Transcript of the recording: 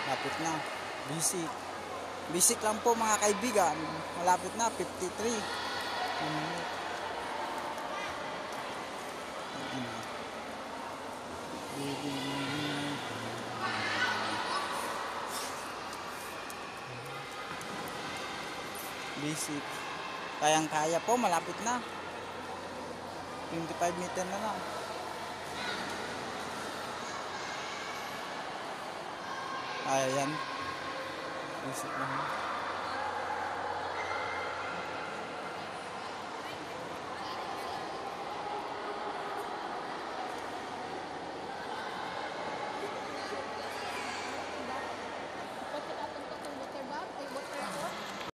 Lapit na. Basic. Basic lang po mga kaibigan. Malapit na. 53. Basic. Kayang-kaya po. Malapit na. 25 meter na lang. Ayan. Basic lang.